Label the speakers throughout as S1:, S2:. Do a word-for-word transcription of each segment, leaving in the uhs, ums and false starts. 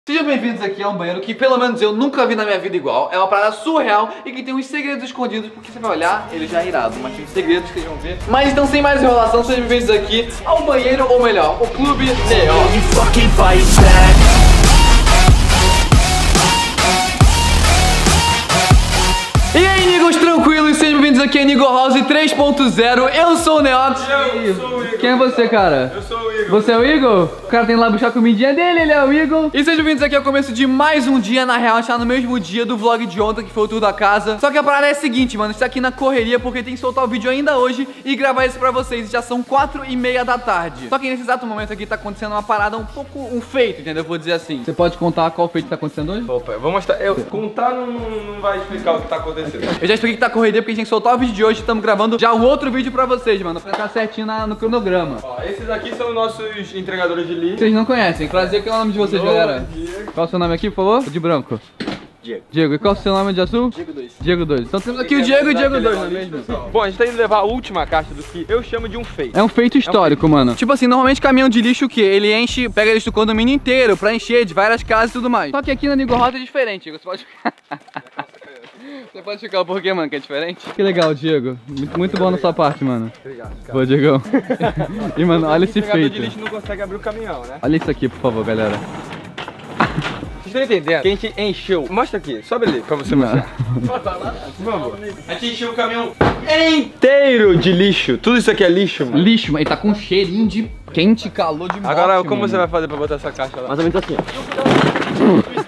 S1: Sejam bem-vindos aqui a um banheiro que pelo menos eu nunca vi na minha vida igual. É uma parada surreal e que tem uns segredos escondidos, porque você vai olhar, ele já é irado, mas tem segredos que vocês vão ver. Mas então, sem mais enrolação, sejam bem-vindos aqui ao banheiro, ou melhor, o Clube Neon. E aí, Nigos, tranquilos? Sejam bem-vindos aqui a Nigo House três ponto zero. Eu sou o Neox.
S2: Eu sou o Igor.
S1: Quem é você, cara?
S2: Eu sou o Igor.
S1: Você é o Igor? O cara tem lá buscar a comidinha dele, ele é o Igor. E sejam bem-vindos aqui ao começo de mais um dia. Na real, a gente tá no mesmo dia do vlog de ontem, que foi o tour da casa. Só que a parada é a seguinte, mano, a gente tá aqui na correria porque tem que soltar o vídeo ainda hoje e gravar isso pra vocês. Já são quatro e meia da tarde. Só que nesse exato momento aqui tá acontecendo uma parada um pouco, um feito, entendeu? Vou dizer assim. Você pode contar qual feito tá acontecendo hoje?
S2: Opa, eu vou mostrar. Eu, contar não, não vai explicar o que tá acontecendo.
S1: Eu já expliquei que tá correria porque a gente tem que soltar o vídeo de hoje. Estamos gravando já um outro vídeo pra vocês, mano, pra ficar certinho na, no cronograma.
S2: Ó, esses aqui são nossos entregadores de lixo.
S1: Vocês não conhecem. Prazer, qual é o nome de vocês,
S2: Hello,
S1: galera?
S2: Diego.
S1: Qual é o seu nome aqui, por favor? De branco.
S3: Diego.
S1: Diego, e qual é o seu nome de azul?
S3: Diego dois.
S1: Diego dois. Então temos aqui o Diego e o Diego dois, não é mesmo?
S2: Bom, a gente tá indo levar a última caixa do que eu chamo de um feito.
S1: É um feito histórico, mano. Tipo assim, normalmente caminhão de lixo o quê? Ele enche, pega lixo do condomínio inteiro pra encher de várias casas e tudo mais. Só que aqui na Nigo House é diferente, Diego. Você pode... Você pode explicar o porquê, mano, que é diferente? Que legal, Diego. Muito, muito bom na sua parte, mano.
S2: Obrigado, cara.
S1: Boa, Diegão. E, mano, olha esse
S2: entregador
S1: feito.
S2: de lixo não consegue abrir o caminhão, né?
S1: Olha isso aqui, por favor, galera.
S2: Vocês estão entendendo? Que a gente encheu. Mostra aqui, sobe ali pra você mostrar. Por favor. A gente encheu o caminhão inteiro de lixo. Tudo isso aqui é lixo, mano.
S1: Lixo, mas ele tá com um cheirinho de quente, calor de morte.
S2: Agora, como
S1: mano.
S2: você vai fazer pra botar essa caixa lá?
S3: Mais ou menos assim, ó.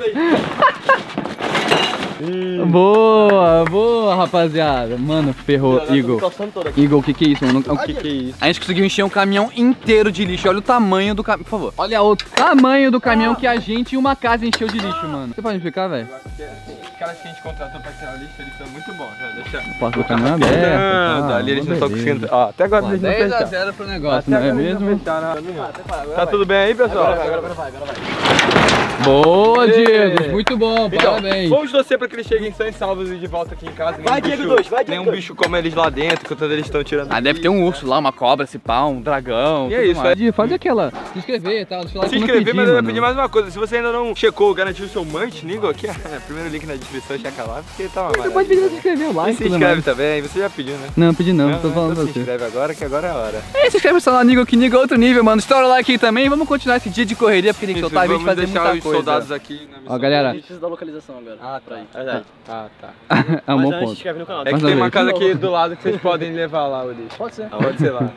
S1: Boa, boa, rapaziada. Mano, ferrou, Igor. Igor, o que que é isso, mano? O que
S2: que é isso?
S1: A gente conseguiu encher um caminhão inteiro de lixo. Olha o tamanho do caminhão, por favor. Olha o tamanho do caminhão que a gente e uma casa encheu de lixo, mano. Você pode me explicar, velho?
S2: Os caras que a gente contratou pra tirar lixo, eles são muito bons, né? Deixa
S1: A porta do caminhão é aberta.
S2: Ah, ali eles não estão conseguindo. Ó, até agora eles não
S1: dez a
S2: fecharam.
S1: zero pro negócio,
S2: Até
S1: não é
S2: agora eles
S1: mesmo?
S2: não fecharam. Tá tudo bem aí, pessoal?
S3: Agora vai, agora vai, agora vai.
S1: Boa,
S2: Ê.
S1: Diego. Muito bom,
S2: Então,
S1: parabéns.
S2: vamos torcer pra que eles cheguem sãos e salvos e de volta aqui em casa.
S3: Vai,
S2: Nenhum
S3: Diego
S2: bicho-
S3: dois, vai, Diego
S2: Nenhum
S3: dois.
S2: bicho como eles lá dentro, enquanto eles estão tirando.
S1: Ah, deve ter um urso lá, uma cobra, esse pau, um dragão.
S2: E é
S1: tudo
S2: isso,
S1: mais.
S2: é.
S1: Faz aquela, se inscrever e tal. Deixa eu lá
S2: Se
S1: que eu não
S2: inscrever,
S1: pedi,
S2: mas eu ia
S1: mano.
S2: pedir mais uma coisa. Se você ainda não checou, garantiu o seu munch, Nigo, aqui, é, primeiro link na descrição, checa lá, porque tá uma
S1: Você
S2: maravilha.
S1: pode pedir pra se inscrever, o
S2: E
S1: like.
S2: se
S1: tudo
S2: inscreve
S1: mais.
S2: também, você já pediu, né?
S1: Não, pedi não,
S2: Não,
S1: tô
S2: né?
S1: falando
S2: Então
S1: pra
S2: se
S1: você.
S2: inscreve agora, que agora é a hora.
S1: E se inscreve no Nigo, que Nigo é outro nível, mano. Estoura o like aí também. Vamos continuar esse dia de correria, porque tem que
S2: Isso,
S1: soltar a gente
S2: vamos
S1: fazer
S2: deixar
S1: muita
S2: os
S1: coisa.
S2: soldados aqui na missão.
S1: Ó, galera.
S3: A gente precisa da localização agora.
S2: Ah, tá.
S3: Verdade.
S2: Ah, tá.
S1: É um
S3: Mas
S1: bom
S3: antes, se
S1: ponto.
S3: inscreve no canal.
S2: É que
S1: Mais
S2: tem
S1: uma
S2: uma
S1: vez.
S2: casa aqui do lado que vocês podem levar lá o lixo.
S3: Pode ser.
S2: Pode ser lá.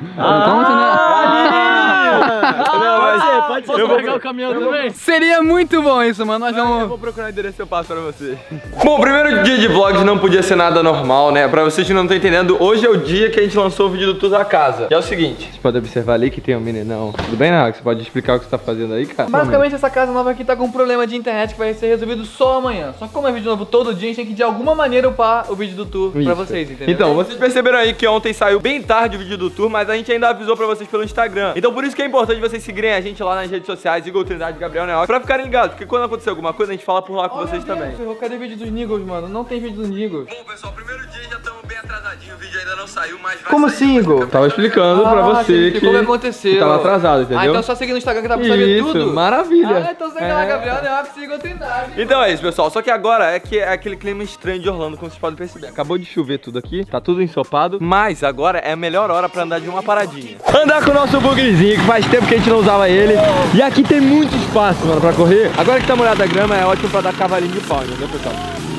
S3: Ah,
S2: Não, mas-
S3: pode ser, pode ser.
S2: Eu
S3: Eu
S2: vou
S3: vou pegar o caminhão também.
S1: Seria muito bom isso, mano. Nós
S2: Eu
S1: vamos...
S2: vou procurar o endereço e eu passo pra você. Bom, o primeiro dia de vlog não podia ser nada normal, né? Pra vocês que não estão entendendo, hoje é o dia que a gente lançou o vídeo do tour da casa. E é o seguinte, vocês podem observar ali que tem um meninão. Tudo bem, Nago? Você pode explicar o que você tá fazendo aí, cara?
S1: Basicamente essa casa nova aqui tá com um problema de internet que vai ser resolvido só amanhã. Só que como é vídeo novo todo dia, a gente tem que de alguma maneira upar o vídeo do tour pra
S2: Isso.
S1: vocês, entendeu?
S2: Então, vocês perceberam aí que ontem saiu bem tarde o vídeo do tour, mas a gente ainda avisou pra vocês pelo Instagram. Então por isso que é importante vocês seguirem a gente lá nas redes sociais, Igor Trindade, Gabriel Neox, pra ficarem ligados, porque quando acontecer alguma coisa, a gente fala por lá com
S1: Olha,
S2: vocês
S1: Deus,
S2: também.
S1: ferrou. Cadê o vídeo dos Nigos, mano? Não tem vídeo dos Nigos.
S2: Bom, pessoal, primeiro dia já estamos bem atrasadinhos, o vídeo ainda não saiu, mas vai
S1: Como
S2: sair.
S1: assim, Igor?
S2: Tava explicando pra
S1: Ah,
S2: você
S1: você
S2: que,
S1: explicou o que aconteceu.
S2: que tava atrasado, entendeu?
S1: Ah, então só seguir no Instagram que dá pra saber
S2: Isso,
S1: tudo?
S2: maravilha.
S1: Ah, então segue lá,
S2: É.
S1: Gabriel Neox, siga o Trindade.
S2: Então é isso, pessoal. Só que agora é que é aquele clima estranho de Orlando, como vocês podem perceber. Acabou de chover tudo aqui, tá tudo ensopado. Mas agora é a melhor hora pra andar de uma paradinha. Andar com o nosso bugrezinho, que faz tempo que a gente não usava ele. E aqui tem muito espaço, mano, pra correr. Agora que tá molhada a grama, é ótimo pra dar cavalinho de pau, entendeu, pessoal?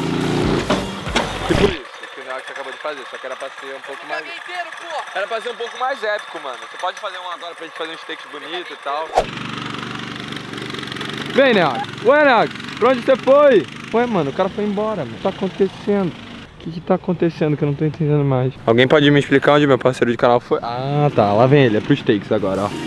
S2: Tipo isso, que o Neox acabou de fazer. Só que era pra ser um pouco mais...
S1: inteiro, pô.
S2: Era pra ser um pouco mais épico, mano. Você pode fazer um agora pra gente fazer uns takes bonitos e tal. Vem, Neox. Ué, Neox, pra onde você foi? Ué, mano, o cara foi embora, mano. O que tá acontecendo? O que que tá acontecendo que eu não tô entendendo mais? Alguém pode me explicar onde meu parceiro de canal foi? Ah, tá. Lá vem ele. É pros takes agora, ó.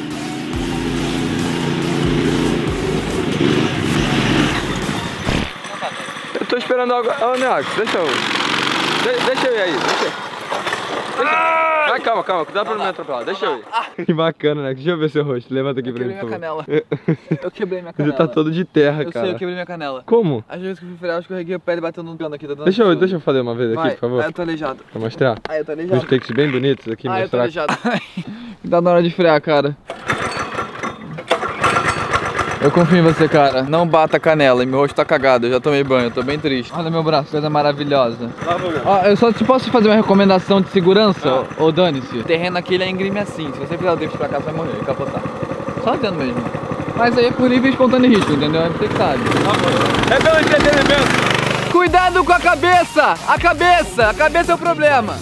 S2: Eu tô esperando agora. Ô, Neox, deixa eu... De- deixa eu ir aí. Deixa eu... Deixa... Ah, calma, calma, cuidado pra não me atropelar, deixa eu ir. Que bacana, né? Deixa eu ver seu rosto, levanta aqui
S1: Eu
S2: pra mim,
S1: quebrei
S2: por
S1: minha
S2: favor.
S1: canela. Eu quebrei minha canela.
S2: Você tá todo de terra,
S1: Eu
S2: cara.
S1: sei, eu quebrei minha canela.
S2: Como?
S1: Às vezes que eu fui frear, eu escorreguei o pé e bateu no cano aqui. Tá dando
S2: Deixa eu,
S1: tudo.
S2: deixa eu fazer uma vez aqui,
S1: Vai.
S2: por favor.
S1: Ah, eu tô aleijado.
S2: Pra mostrar.
S1: Ah, eu tô
S2: Os
S1: aleijado.
S2: takes bem bonitos aqui,
S1: Ah, eu tô
S2: mostrar.
S1: aleijado. Dá na hora de frear, cara. Eu confio em você, cara. Não bata a canela. E meu rosto tá cagado. Eu já tomei banho. Eu tô bem triste. Olha meu braço, coisa maravilhosa. Ó, eu só te posso fazer uma recomendação de segurança, ah. ou, ou dane-se. O terreno aqui ele é íngreme assim. Se você fizer o drift pra cá, você vai morrer e capotar. Só dentro mesmo. Mas aí é por livre e espontâneo risco, entendeu? É você que sabe.
S2: É pelo entretenimento.
S1: Cuidado com a cabeça! A cabeça! A cabeça é o problema!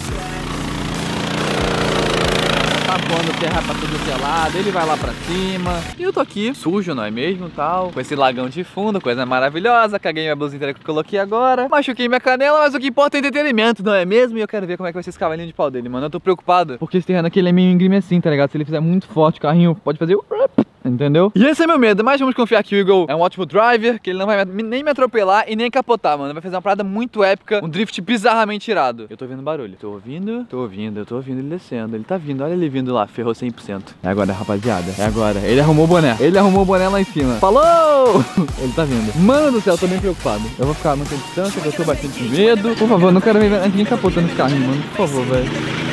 S1: Tá pondo terra pra tudo que é lado, ele vai lá pra cima. E eu tô aqui, sujo, não é mesmo, tal. Com esse lagão de fundo, coisa maravilhosa. Caguei minha blusa inteira que eu coloquei agora. Machuquei minha canela, mas o que importa é entretenimento, não é mesmo? E eu quero ver como é que vai ser esse cavalinho de pau dele, mano. Eu tô preocupado, porque esse terreno aqui ele é meio íngreme assim, tá ligado? Se ele fizer muito forte, o carrinho pode fazer... Entendeu? E esse é meu medo, mas vamos confiar que o Eagle é um ótimo driver, que ele não vai nem me atropelar e nem capotar, mano. Vai fazer uma parada muito épica, um drift bizarramente irado. Eu tô ouvindo barulho. Tô ouvindo, tô ouvindo, eu tô ouvindo ele descendo. Ele tá vindo, olha ele vindo lá, ferrou cem por cento. É agora, rapaziada, é agora. Ele arrumou o boné, ele arrumou o boné lá em cima. Falou! Ele tá vindo. Mano do céu, eu tô bem preocupado. Eu vou ficar mantendo distância, eu tô bastante medo. Por favor, não quero ver ninguém capotando esse carrinho, mano. Por favor, velho.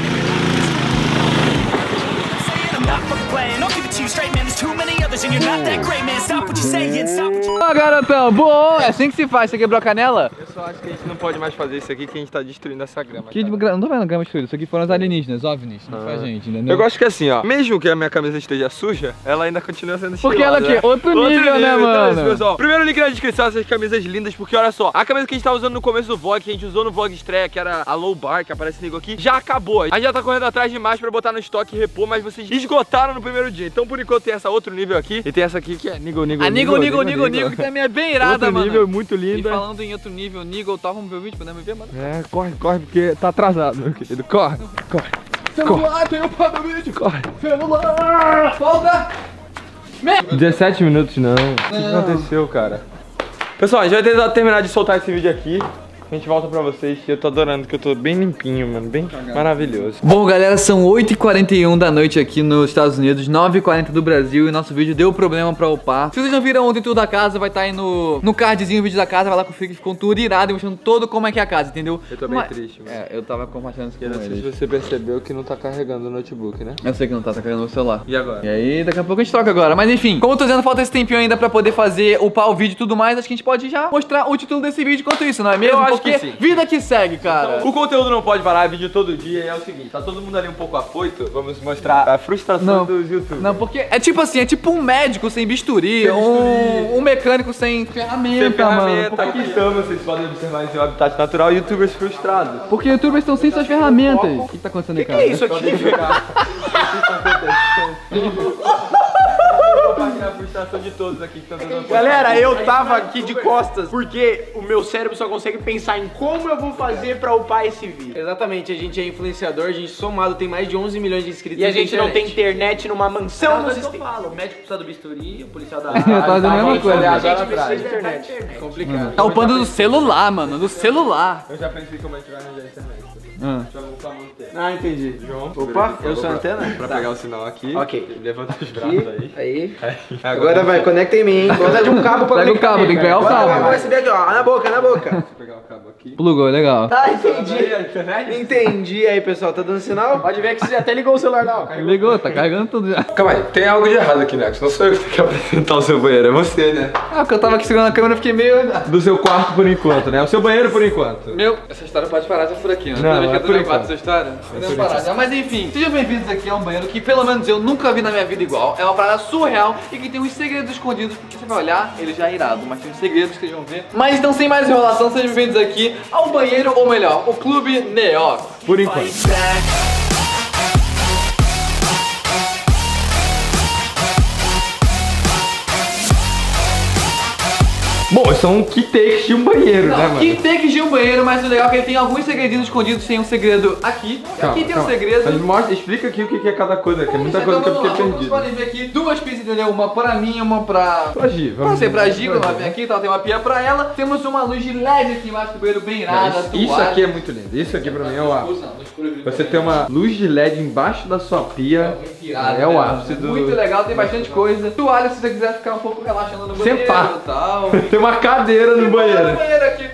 S1: Ó, garotão, bom, é assim que se faz. Você quebrou a canela?
S2: Eu só acho que a gente não pode mais fazer isso aqui, que a gente tá destruindo essa grama.
S1: Que gra... Não tô vendo grama destruída, isso aqui foram os alienígenas, OVNIs, não ah. foi a gente, entendeu?
S2: Eu gosto que assim, ó, mesmo que a minha camisa esteja suja, ela ainda continua sendo estilada.
S1: Porque ela aqui,
S2: né?
S1: outro, outro nível, nível, né, mano? Então,
S2: pessoal, primeiro link na descrição, essas camisas lindas, porque olha só, a camisa que a gente tava usando no começo do vlog, que a gente usou no vlog estreia, que era a Low Bar, que aparece no aqui, já acabou. A gente já tá correndo atrás de mais pra botar no estoque e repor, mas vocês esgotaram no primeiro dia. Então, por enquanto, tem essa outro nível aqui, e tem essa aqui que é Niggle, Niggle,
S1: A Niggle, Niggle, Niggle, Niggle, que também é bem irada,
S2: outro
S1: mano.
S2: nível, muito linda.
S1: E falando em outro nível, Niggle, tá, vamos ver o vídeo, podemos ver, mano?
S2: É, corre, corre, porque tá atrasado, meu querido. Corre, corre.
S1: Celular, tem o pau do vídeo. Corre. Celular. Volta.
S2: dezessete minutos não. O que aconteceu, cara? Pessoal, a gente vai tentar terminar de soltar esse vídeo aqui. A gente volta pra vocês e eu tô adorando que eu tô bem limpinho, mano, bem maravilhoso.
S1: Bom, galera, são oito e quarenta e um da noite aqui nos Estados Unidos, nove e quarenta do Brasil, e nosso vídeo deu problema pra upar. Se vocês não viram ontem tudo da casa, vai estar tá aí no, no cardzinho o vídeo da casa, vai lá conferir que ficou um tour irado, mostrando todo como é que é a casa, entendeu?
S2: Eu tô bem
S1: Mas...
S2: triste, mano.
S1: É, eu tava compartilhando isso com eles.
S2: Não sei se você percebeu que não tá carregando o notebook, né?
S1: Eu sei que não tá, tá carregando o celular.
S2: E agora?
S1: E aí, daqui a pouco a gente troca agora. Mas enfim, como eu tô dizendo, falta esse tempinho ainda pra poder fazer, upar o vídeo e tudo mais, acho que a gente pode já mostrar o título desse vídeo enquanto isso, não é mesmo?
S2: Eu acho
S1: Porque
S2: que sim.
S1: Vida que segue, cara.
S2: Então, o conteúdo não pode parar, vídeo todo dia, e é o seguinte, tá todo mundo ali um pouco afoito, vamos mostrar a frustração
S1: não,
S2: dos youtubers.
S1: Não, porque é tipo assim, é tipo um médico sem bisturi, sem bisturi. Um, um mecânico sem ferramenta, sem ferramenta.
S2: Mano. Aqui estamos, vocês podem observar em seu habitat natural, youtubers frustrados.
S1: Porque youtubers estão sem suas ferramentas. O que tá acontecendo aí, cara?
S3: Que é isso aqui?
S2: A frustração de todos aqui que estão dando.
S3: Galera, eu tava aqui de costas porque o meu cérebro só consegue pensar em como eu vou fazer pra upar esse vídeo. Exatamente, a gente é influenciador, a gente somado tem mais de onze milhões de inscritos. E a gente não tem internet numa mansão nos Estados Unidos. O médico precisa do bisturi, o policial da área.
S1: Eu tô fazendo a mesma coisa.
S3: A gente precisa de internet. É complicado.
S1: Tá upando do celular, mano, do celular.
S2: Eu já pensei como a gente vai arranjar a internet.
S1: Ah.
S3: Ah, entendi.
S2: João,
S3: opa, eu sou a antena?
S2: Pra
S3: tá.
S2: pegar o sinal aqui.
S3: Ok.
S2: Levanta os braços aí.
S3: Aí.
S2: aí.
S3: Agora, Agora vai, conecta em mim, hein? Precisa de um cabo pra
S1: Pega o cabo, tem que pegar o cabo.
S3: Agora vai receber aqui, ó, na boca, na boca.
S2: Deixa eu pegar o cabo aqui.
S1: Plugou, legal.
S3: Ah, entendi. Entendi aí, pessoal, tá dando sinal? Pode ver que você até ligou o celular não.
S1: Ligou, tá carregando tudo já.
S2: Calma aí, tem algo de errado aqui, Nex. Não sou eu que tenho que apresentar o seu banheiro, é você, né?
S1: Ah, porque eu tava aqui segurando a câmera e fiquei meio...
S2: Do seu quarto por enquanto, né? O seu banheiro por enquanto.
S1: Meu, essa história pode parar já por aqui, né?
S2: Não, não é por enquanto.
S1: Essa história? Podemos parar já. Mas enfim, sejam bem-vindos aqui a um banheiro que pelo menos eu nunca vi na minha vida igual. É uma parada surreal e que tem uns segredos escondidos, porque você vai olhar, ele já é irado, mas tem uns segredos que vocês vão ver. Mas então, sem mais enrolação, sejam bem-vindos aqui ao banheiro, ou melhor, o Clube Neox.
S2: Por enquanto. Bom, são key takes de um banheiro,
S1: não,
S2: né, mano?
S1: Key takes de um banheiro, mas o legal é que ele tem alguns segredinhos escondidos. Tem um segredo aqui, calma, aqui tem calma. um segredo.
S2: Mas mostra, explica aqui o que é cada coisa, que é muita coisa que eu fiquei perdido. Vocês podem
S1: ver aqui duas pias, entendeu? Uma pra mim e uma pra...
S2: Pra Gi, vamos
S1: Pra ser pra Gi, quando ela vem aqui, então tem uma pia pra ela. Temos uma luz de L E D aqui embaixo do banheiro, bem irada.
S2: Isso, isso aqui é muito lindo, isso aqui pra mim é o ápice. Você tem uma luz de L E D embaixo da sua pia, é, é o ápice do...
S1: Muito legal, tem bastante coisa. Toalha, se você quiser ficar um pouco relaxando no banheiro e tal.
S2: Tem uma cadeira no banheiro.
S1: No banheiro aqui, por que não?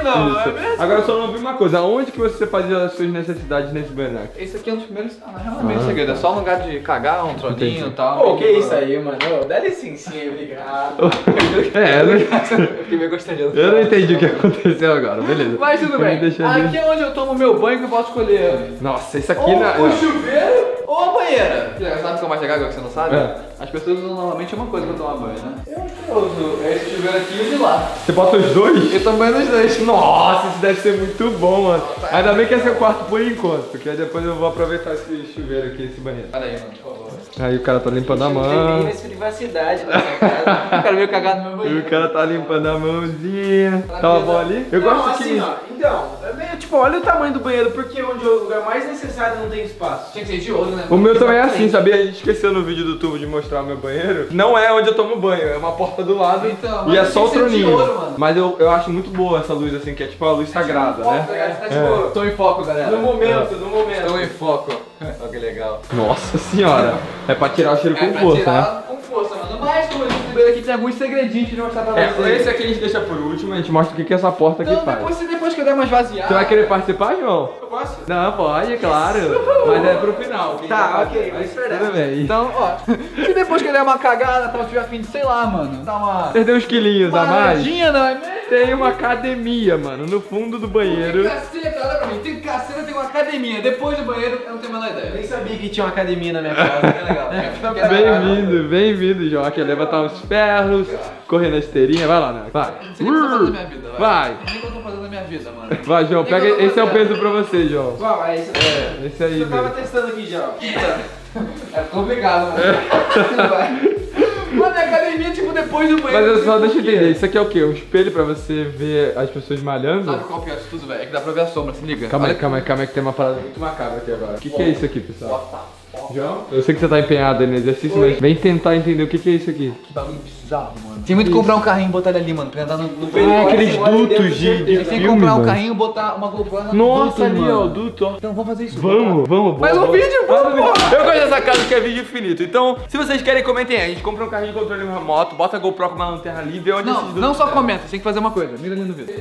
S1: não,
S2: Isso.
S1: é mesmo?
S2: Agora eu só não vi uma coisa, aonde que você fazia as suas necessidades nesse banheiro?
S1: Esse aqui é um dos primeiros. Ah, na real não é meio segredo, é só um lugar de cagar, um troninho e tal.
S3: Pô, que isso aí, mano? Ô, dá licencinha, obrigado.
S2: É, eu não,
S1: Eu fiquei meio gostando.
S2: eu não entendi o que aconteceu agora, beleza.
S1: Mas tudo bem. Aqui é onde eu tomo meu banho que eu posso escolher.
S2: Nossa, isso aqui
S1: Ou
S2: na...
S1: o chuveiro ou a banheira. Sabe como é chegar agora que você não sabe?
S2: É.
S1: As pessoas usam normalmente uma coisa pra tomar banho, né? Eu, eu uso esse chuveiro aqui e o de lá.
S2: Você bota os dois?
S1: Eu tomo banho nos dois.
S2: Nossa, isso deve ser muito bom, mano. Ainda bem que esse é o quarto por enquanto, porque aí depois eu vou aproveitar esse chuveiro aqui, esse banheiro.
S1: Olha aí, mano, por favor.
S2: Aí o cara tá limpando a
S3: Não tem
S2: mão.
S3: nem mais privacidade nessa casa.
S1: O cara veio cagar no meu
S2: E
S1: banheiro.
S2: o cara tá limpando a mãozinha. Tá bom ali? Eu
S3: Não,
S2: gosto
S3: assim,
S2: que...
S3: ó. Então, é meio tipo, olha o tamanho do banheiro, porque onde é o lugar mais necessário não tem espaço.
S1: Tinha que ser de ouro, né?
S2: O meu também é assim, sabia? A gente esqueceu no vídeo do tubo de mostrar o meu banheiro. Não é onde eu tomo banho, é uma porta do lado
S1: Então,
S2: e é
S1: mas
S2: só o
S1: tem que ser de
S2: troninho.
S1: ouro, mano.
S2: Mas eu, eu acho muito boa essa luz assim, que é tipo a luz sagrada, né?
S3: Tá tipo,
S1: Tô em foco, galera.
S3: no momento, no momento.
S1: Estou em foco. Olha que legal.
S2: Nossa senhora, é pra tirar o cheiro
S1: É
S2: com
S1: pra
S2: força,
S1: tirar
S2: né?
S1: com força, mano. Mas como esse banheiro aqui tem alguns segredinhos de mostrar pra
S2: É,
S1: vocês.
S2: esse aqui a gente deixa por último, a gente mostra o que, que essa porta aqui
S1: Então,
S2: faz.
S1: depois, depois que eu der mais vaziada.
S2: Você vai querer participar, João?
S3: Eu gosto.
S2: Não, pode, claro. Mas é pro final. Quem
S3: Tá,
S2: vai
S3: ok,
S2: fazer?
S3: vou esperar.
S2: Tudo bem.
S1: Então, ó, se depois que eu der uma cagada, tal, tiver afim de, sei lá, mano, dar uma...
S2: Perdeu uns quilinhos
S1: Uma
S2: a mais?
S1: aradinha, não é mesmo?
S2: Tem uma academia, mano, no fundo do banheiro.
S1: Tem caceta, olha pra mim, tem caceta, tem uma academia. Depois do banheiro, eu não tenho a menor
S3: Eu
S1: ideia.
S3: nem sabia que tinha uma academia na minha casa.
S1: É legal. É,
S2: Bem-vindo, bem-vindo, João. Aqui, levantar os ferros, correr na esteirinha. Vai lá, né? Vai.
S1: Não sei nem o que eu tô fazendo na minha vida,
S2: Vai.
S1: Nem o que eu tô fazendo na minha vida, mano.
S2: Vai, João,
S1: Nem o que
S2: pega.
S1: eu tô
S2: Esse é o
S1: fazendo.
S2: peso pra você, João.
S3: Qual? É isso aqui.
S2: É, esse aí,
S3: Eu tava
S2: velho.
S3: testando aqui já. ó.
S1: É complicado, mano. Vai. Mano, é academia, tipo, depois do banheiro.
S2: Mas eu só
S1: não sei
S2: deixa eu
S1: por quê.
S2: entender, isso aqui é o quê? Um espelho pra você ver as pessoas malhando?
S1: Sabe qual que é isso tudo, velho? É que dá pra ver a sombra, se liga.
S2: Calma aí,
S1: Olha-
S2: calma aí, calma aí, que tem uma parada muito macabra aqui agora. O que, que é isso aqui, pessoal?
S1: What the fuck?
S2: João? Eu sei que você tá empenhado aí no exercício, mas vem tentar entender o que, que é isso aqui.
S1: Que bagulho bizarro, mano. Tem muito que comprar um carrinho e botar ele ali, mano, pra andar no, no
S2: Ah, aqueles
S3: Olha, olha,
S2: dutos
S3: dentro
S2: de,
S3: do
S2: de
S1: Tem que
S2: filme,
S1: comprar um
S2: mano.
S1: carrinho e botar uma GoPro na
S2: Nossa,
S1: duto,
S2: ali,
S1: mano.
S2: ó, o duto, ó.
S1: Então vamos fazer isso.
S2: Vamos, vamos,
S1: Faz
S2: bora,
S1: um
S2: bora.
S1: vídeo,
S2: Faz um
S1: vamos,
S2: vídeo. Eu gosto dessa casa que é vídeo infinito. Então, se vocês querem, comentem aí. A gente compra um carrinho de controle remoto, bota a GoPro com uma lanterna ali e vê onde
S1: Não,
S2: esses dutos
S1: não só
S2: estão.
S1: comenta, você tem que fazer uma coisa. Mira ali no vídeo.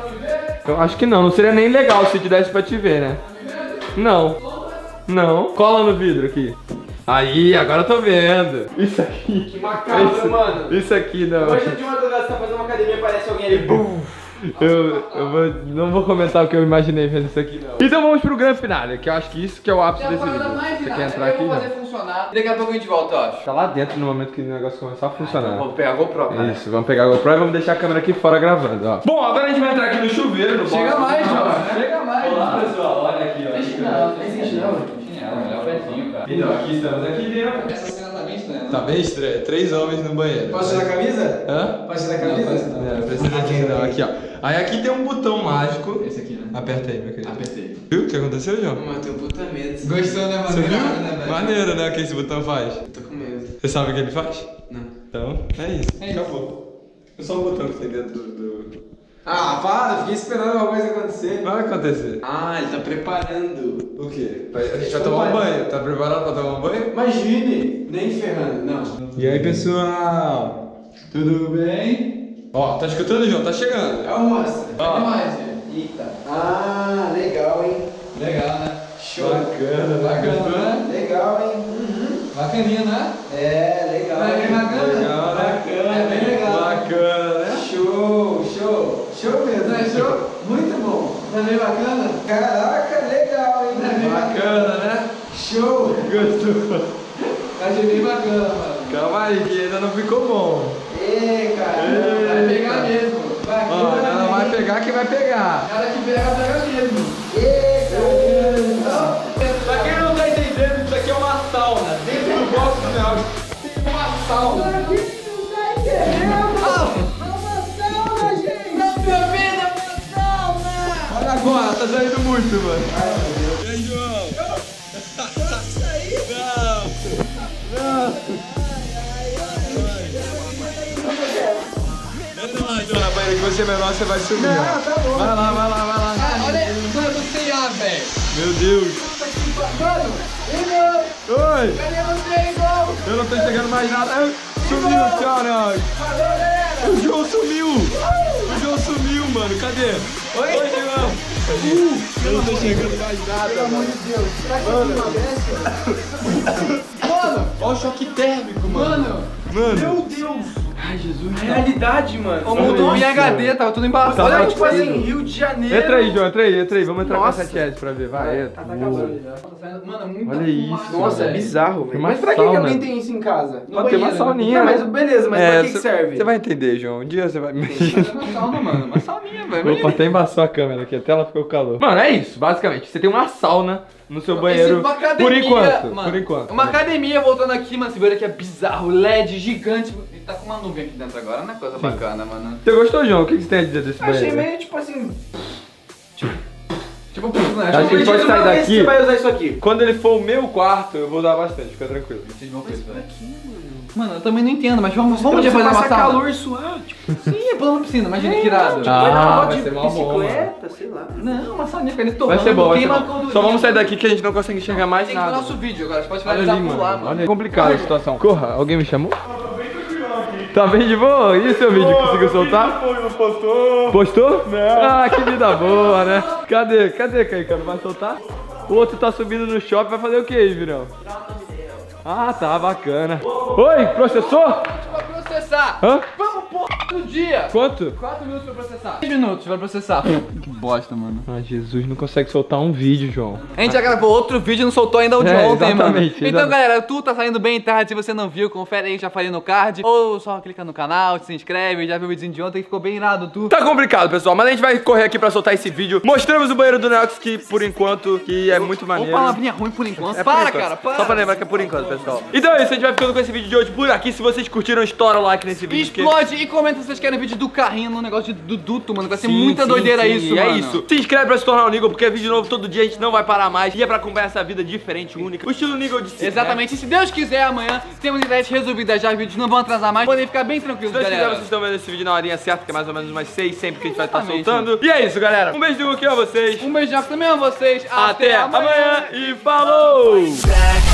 S2: Eu acho que não, não seria nem legal se te desse pra te ver, né? Não. Não. Cola no vidro aqui. Aí, agora eu tô vendo. Isso aqui.
S3: Que macabro,
S2: isso,
S3: mano.
S2: Isso aqui não.
S3: Hoje de madrugada você tá fazendo uma academia e aparece alguém ali. Bum!
S2: Eu, eu vou, não vou comentar o que eu imaginei vendo isso aqui, não. Então vamos pro grande finale, que eu acho que isso que é o ápice
S1: É a
S2: desse
S1: parada
S2: vídeo.
S1: mais
S2: Você
S1: irada.
S2: quer entrar
S1: Eu
S2: aqui?
S1: vou
S2: Não?
S1: fazer funcionar. Daqui a pouco a gente volta, eu acho.
S2: Tá lá dentro no momento que o negócio começar a funcionar.
S1: Vou pegar a GoPro, cara.
S2: Isso, vamos pegar a GoPro e vamos deixar a câmera aqui fora gravando, ó. Bom, agora a gente vai entrar aqui no chuveiro, no
S1: Chega
S2: box.
S1: mais, João. Chega mais.
S2: Olá, pessoal, olha aqui, ó.
S1: Tem chinelo, tem chinelo. Chinelo, melhor pezinho, cara.
S2: Então, aqui estamos aqui dentro.
S1: Essa cena tá bem estranha, né?
S2: Tá bem estranho, três homens no banheiro.
S3: Posso tirar a camisa?
S2: Hã?
S3: Posso tirar a
S1: Não,
S3: camisa?
S1: pode
S2: Não, precisa de não, aqui ó. Aí aqui tem um botão mágico.
S1: Esse aqui, né?
S2: Aperta aí, meu querido.
S1: Apertei.
S2: Viu o que aconteceu, João?
S3: Mano, eu tenho puta medo.
S1: Gostou, né, mano?
S2: Você viu?
S1: Irado, né, velho?
S2: Maneiro, né, o que esse botão faz?
S3: Eu tô com medo.
S2: Você sabe o que ele faz?
S3: Não.
S2: Então, é isso.
S1: É isso.
S2: Acabou. É só um botão que tem dentro do... do...
S3: Ah, para, fiquei esperando alguma coisa acontecer.
S2: Vai acontecer.
S3: Ah, ele tá preparando.
S2: O quê? A gente vai tomar um banho. Tá preparado pra tomar um banho?
S3: Imagine, nem ferrando, não.
S2: E aí, pessoal? Tudo bem? Ó, tá escutando, João? Tá chegando.
S3: É o roça.
S2: Ó.
S1: O que mais, velho?
S3: Eita. Ah, legal, hein?
S1: Legal, né?
S3: Show.
S2: Bacana,
S1: Bacana, né?
S3: Legal, hein? Uhum.
S1: Bacaninha, né?
S3: É, legal.
S1: É bem bacana.
S2: Legal, né?
S3: Bacana,
S1: É bem legal.
S2: Bacana, né?
S3: Show, show. Show mesmo.
S1: Não é show?
S3: Muito bom.
S1: Tá bem bacana?
S3: Caraca, legal, hein?
S1: É bem
S2: Bacana, né?
S3: Show.
S2: Gostou?
S1: Achei bem bacana, mano.
S2: Calma aí, que ainda não ficou bom.
S3: Ê, cara.
S1: Vai pegar mesmo. Bacana.
S2: Ó, ela
S1: hein?
S2: vai pegar que vai pegar.
S1: Cara que pega, pega mesmo.
S3: Ê, cara.
S2: Pra quem não tá entendendo, isso aqui é uma sauna. Dentro do box do Mel tem uma sauna. Olha agora, tá saindo muito, mano. E aí, João? Não. Entra lá, João, na banheira que você é menor, você vai subir. Não,
S3: tá bom.
S2: Vai lá, vai lá, vai lá.
S1: Ah, olha, mano, eu tô sem ar, velho.
S2: Meu Deus.
S1: Mano, Igor,
S2: Oi.
S1: cadê você, Igor?
S2: Eu não tô enxergando mais nada. Ai, sumiu, cara. O João sumiu. O João sumiu, mano. mano, cadê? Oi, Oi João.
S3: Uh, eu não tô chegando mais nada. Pelo amor de Deus. Será que mano. Mano, olha o choque térmico, mano.
S2: Mano.
S3: Meu Deus.
S1: Ai, Jesus.
S3: Realidade, mano.
S1: Ô, mudou minha H D, tava tudo embaçado.
S3: Olha, tipo assim, Rio de Janeiro.
S2: Entra aí, João, entra aí, entra aí. Vamos entrar
S3: Nossa.
S2: com a sete S pra ver, vai, entra.
S3: Tá, tá acabando já.
S1: Mano, muita
S2: Olha isso,
S3: Nossa, é
S2: velho.
S3: bizarro,
S2: Tem
S3: velho.
S2: uma
S3: Mas pra que, que
S2: sauna.
S3: alguém tem isso em casa?
S2: Pode ter uma sauninha.
S3: Não, mas beleza, mas
S2: É,
S3: pra que, que
S2: cê-
S3: serve?
S2: Você vai entender, João. Um dia você vai...
S1: Uma sauna, mano. Uma sauninha, velho.
S2: Opa, até embaçou a câmera aqui, até ela ficou com calor. Mano, é isso, basicamente. Você tem uma sauna no seu banheiro.
S1: Uma academia,
S2: Por enquanto,
S1: mano,
S2: por enquanto.
S1: Uma academia voltando aqui, mano. Esse banheiro aqui é bizarro, L E D gigante. E tá com uma nuvem aqui dentro agora, não é coisa bacana, mano.
S2: Você gostou, João? O que que você tem a dizer desse banheiro?
S3: Achei meio tipo assim.
S1: Tipo, né?
S2: A gente pode sair
S3: Uma vez
S2: daqui.
S3: Você vai usar isso aqui.
S2: Quando ele for o meu quarto, eu vou usar bastante, fica tranquilo.
S1: Vocês vão ver isso, velho. Mano, eu também não entendo, mas vamos, vamos um dia
S3: Pra
S1: fazer uma
S3: passar
S1: sauna.
S3: calor e suar, tipo.
S1: Sim, é pulando piscina, imagina que irado.
S2: Ah,
S3: vai dar uma
S2: vai
S3: roda de
S2: ser mó bom,
S3: bicicleta, sei lá.
S1: Não, uma sauninha com ele
S2: Vai
S1: torrando,
S2: ser bom, vai ser
S1: queima
S2: bom.
S1: gordurinha.
S2: Só vamos sair daqui que a gente não consegue enxergar mais
S1: Tem que ver o
S2: nada.
S1: nosso vídeo agora, a gente pode
S2: Olha
S1: finalizar
S2: ali,
S1: por
S2: mano.
S1: lá, mano.
S2: Olha, é complicada a situação. Corra, alguém me chamou? Tá bem de boa? E o seu vídeo, conseguiu soltar?
S4: Não postou?
S2: Postou? Não. Ah, que vida boa, né? Cadê? Cadê, Caicano? Vai soltar? O outro tá subindo no shopping, vai fazer o que aí, Virão? Ah, tá, bacana. Oi, processou?
S1: Pra processar.
S2: Hã?
S1: Vamos, porra, no dia.
S2: Quanto?
S1: quatro minutos pra processar. seis minutos pra processar. Que bosta, mano.
S2: Ah, Jesus, não consegue soltar um vídeo, João.
S1: A gente já gravou outro vídeo e não soltou ainda o de
S2: É,
S1: ontem, mano.
S2: exatamente,
S1: Então,
S2: exatamente.
S1: galera, tudo tá saindo bem tarde. Se você não viu, confere aí, já falei no card. Ou só clica no canal, se inscreve, já viu o vídeo de ontem que ficou bem irado, tu.
S2: Tá complicado, pessoal, mas a gente vai correr aqui pra soltar esse vídeo. Mostramos o banheiro do Neox, que por enquanto, que é muito
S1: Ou
S2: maneiro.
S1: palavrinha ruim por enquanto.
S2: É por
S1: para,
S2: enquanto.
S1: cara, para.
S2: Só pra lembrar que é por enquanto, pessoal. Então é isso, a gente vai ficando com esse vídeo de hoje por aqui. Se vocês curtiram, estoura o like nesse vídeo. que-
S1: Explode e comenta se vocês querem vídeo do carrinho no negócio de- do duto, mano. Vai ser
S2: Sim,
S1: muita
S2: sim,
S1: doideira
S2: sim,
S1: isso,
S2: é
S1: mano.
S2: isso. Se inscreve pra se tornar um Niggle, porque é vídeo novo todo dia, a gente não vai parar mais. E é pra acompanhar essa vida diferente, única. O estilo Niggle de si,
S1: Exatamente. E se Deus quiser, amanhã temos internet resolvida já. Os vídeos não vão atrasar mais. Podem ficar bem tranquilos,
S2: Se Deus quiser,
S1: galera.
S2: vocês estão vendo esse vídeo na horinha certa, que é mais ou menos umas seis, sempre que a gente vai estar
S1: Exatamente.
S2: soltando. E é isso, galera. Um beijo do Guki a vocês.
S1: Um beijão também a vocês.
S2: Até amanhã e falou!
S5: Back